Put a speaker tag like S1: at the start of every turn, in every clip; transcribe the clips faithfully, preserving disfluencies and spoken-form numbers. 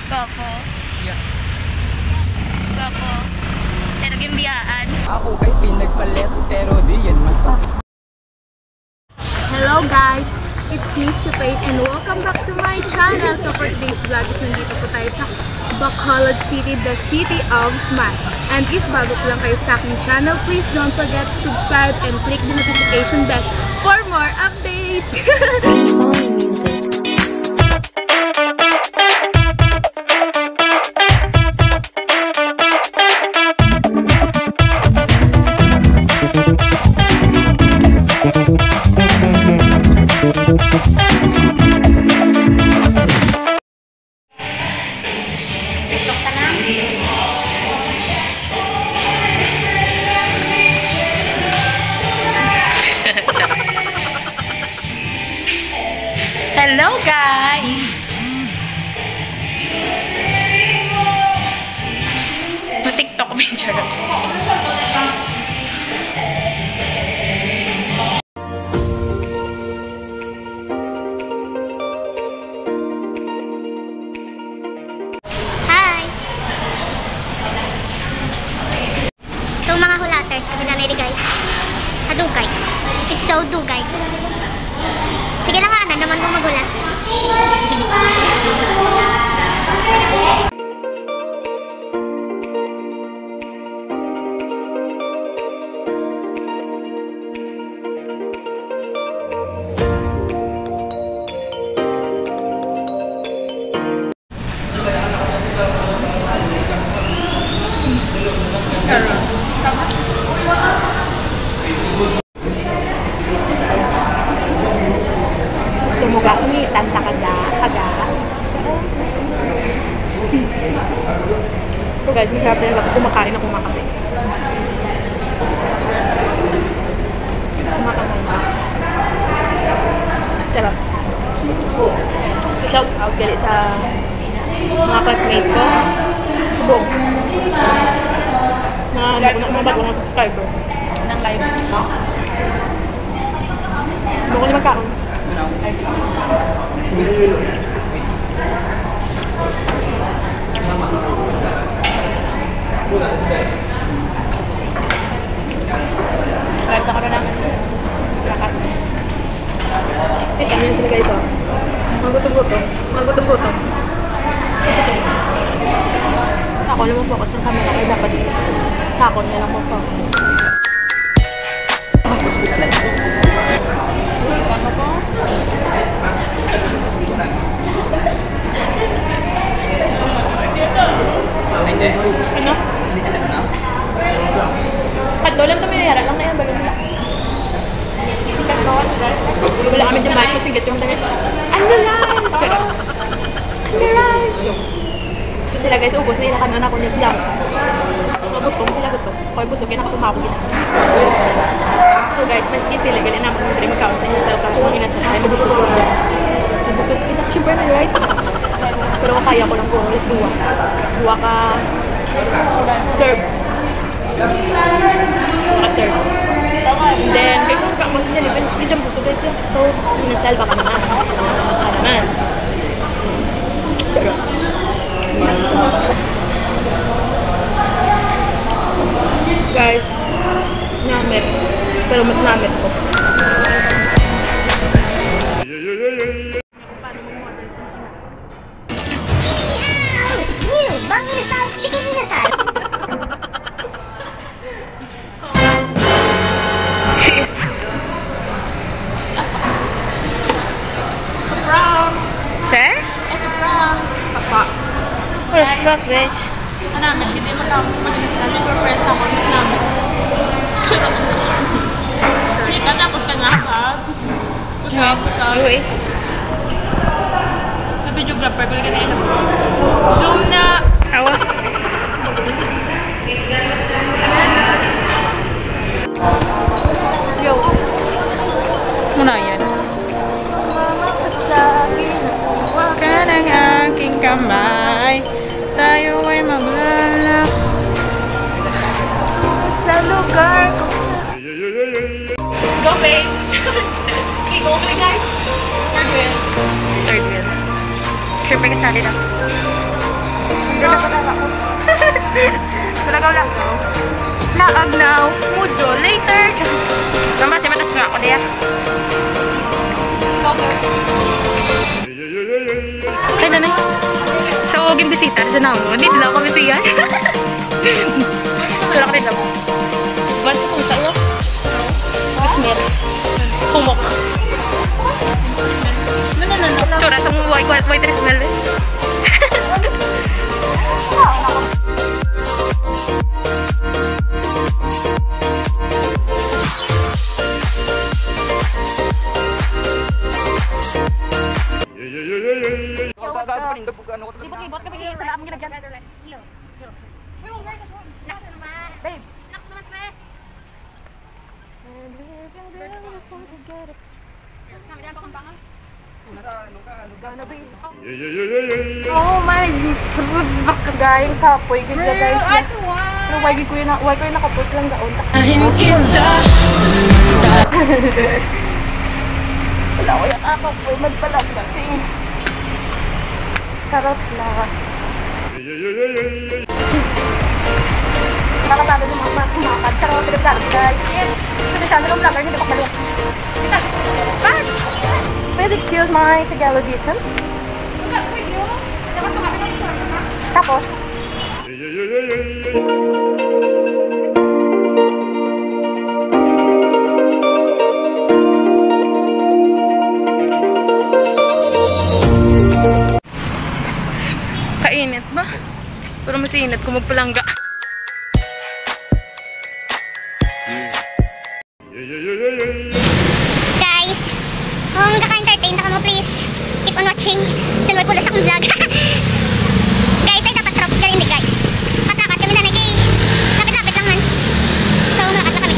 S1: Gopo. Yeah. Gopo. Pero gimbiyaan.
S2: Ako ay pinagpalit pero di yan masakit.
S3: Hello guys! It's Mister Pain and welcome back to my channel. So for today's vlog is nandito po tayo sa Bacolod City, the city of smile. And if bago po lang kayo sa aking channel, please don't forget to subscribe and click the notification bell for more updates!
S1: Hello guys! Ma-TikTok may charot.
S4: Hi! So mga hulaters, kami na nari guys. Hadugay. It's so dugay. Sige lang nga, naman mo magulat.
S3: Muga ini tanta kaga kaga. So guys, masarap talaga pag kumakain ako makape. Kumakain. Sarap. So shout out gali sa mga classmate ko. Subog. Mga mga bagong subscriber ng live. Buko ni magkaroon. Live na ka na ng sikrakat. Eh, kami na sila guys, oh. Magutom-gutom. Magutom-gutom. Ako lang mo focus ng camera kaya dapat sa ako niya lang mo focus. Ano? Kadto lang ito may yara lang na yan, balon lang. Wala kami dyan mahal kasi gato yung damit. Ano rice? Pero, ano rice? So sila guys, ubos na ilakan na ako niya lang. Gutom sila gutom. Kaya busog yan ako tumapog yun. So guys, mas sila galing naman kung dream account sa inyo sa mga inasasay. Busog ko lang. Busog kita. Siyempre na rice. Pero kaya ko lang kung alis dua. Dua ka serve. Ka serve. And then, kaya kung kakmas dyan, hindi dyan busog guys yan. So, sinasal baka naman. Baka naman. Pero, guys, namit. Pero mas namit ko.
S1: Fuck, bitch. Ano namin, hindi mo tawag sa Panginoon. Nag-repress ako, mas namin. Hindi ka tapos ka na, pag. Kusap, kusap. Sa videographer ko, lagyan na yun. Zoom na. Awa. Yo. Muna yan. Huwag ka ng aking kamay. Tayo ay maglalak sa lugar. Let's go, babe! Okay, go, okay, guys? Third wheel. Third wheel. Siyempre kasali lang.
S3: Sulagaw-lagaw. Sulagaw-lagaw. Laag now. Mudo later. Mama, si matas nga ako diya. Ay, nanay. Sa uging bisita, dyan ako. Hindi nila ako bisiyan. Wala ka rin lang. Bansa kung sa'yo. Smell. Humok. Tsura, sa mga white, white, white smell eh. Libot-libot ka bigay sa lahat mong ginagyan. Naks naman. Babe. Naks naman, pre. Oh my, fruits back gayeng kapoy gud guys. Pero why ko na why ko nakapot lang gaon. Wala ko yung kapoy magpalag kasi. Charot lang. Nakatalo ng mga kumakad. Charot trip lang guys. Kasi sana ng vlogger hindi pa malung. Please excuse my Tagalogism. Tapos? Kainit ba? Pero mas init kung magpalangga.
S4: Guys, kung kaka-entertain na ka mo, please keep on watching. Sunway po sa akong vlog. Guys, ay dapat drops ka rin guys. Patakat kami na nagay. Lapit-lapit lang man. So, malakat lang kami.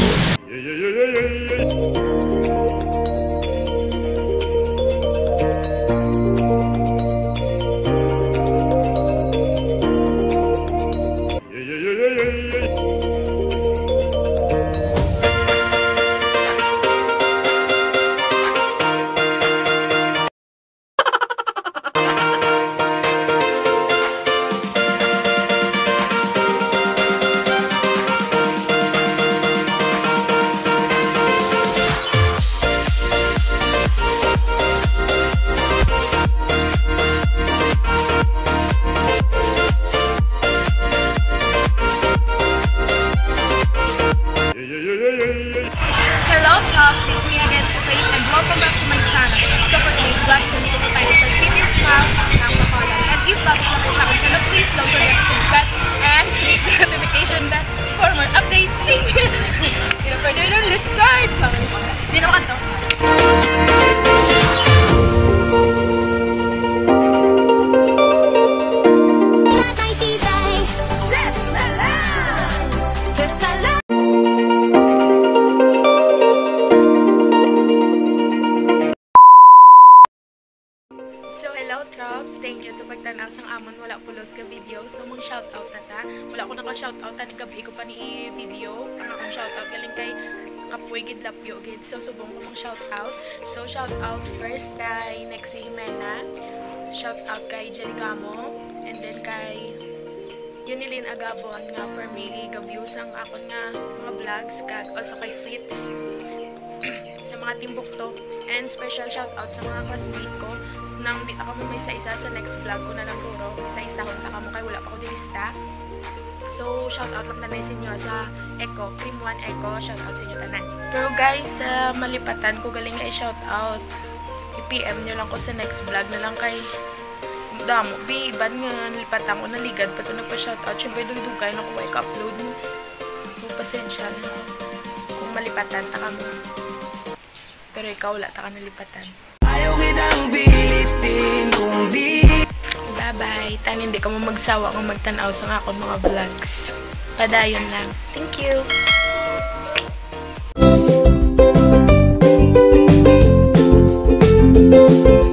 S1: Hello, Chops! It's me again, Faith, and welcome back to my channel. So for today's vlog, nandito po tayo sa City of Smiles ng Bacolod. And if bago po kayo sa akin channel, please don't forget to subscribe and click the notification bell for more updates. Without further ado, let's start! Hindi na makanto. Thank you sa pagtanaw sang amon wala pulos ka video. So mong shoutout na ta. Wala ko naka-shoutout ta, gabi ko pa ni video. Ang akong shoutout galing kay Kapoy gid Lapyo gid. So subong ko mong shoutout. So shoutout first kay Nexie Jimena. Shoutout kay Jeligamo. And then kay Yunilin Agabon nga for me ga-views ang akon nga mga vlogs kag also kay Fritz sa mga Timbukto. And special shoutout sa mga classmate ko nang di ako may isa-isa sa next vlog ko na lang puro. Isa-isa kung taka mo kay wala pa ko dilista. So, shoutout lang na sa inyo sa Echo, Cream one Echo. Shoutout sa inyo tanan. Pero guys, sa uh, malipatan ko galing nga i-shoutout. I-P M nyo lang ko sa next vlog na lang kay damo. Biban nga nalipatan ko naligad pa ito nagpa-shoutout. Siyempre dugdugay na ko ka upload mo. So, pasensya na. Kung malipatan, taka mo. Pero ikaw wala, taka nalipatan. Ayaw kitang bilitin kung di. Bye-bye. Tan hindi ka mo magsawa kung magtanaw sa akong mga vlogs. Padayon lang. Thank you.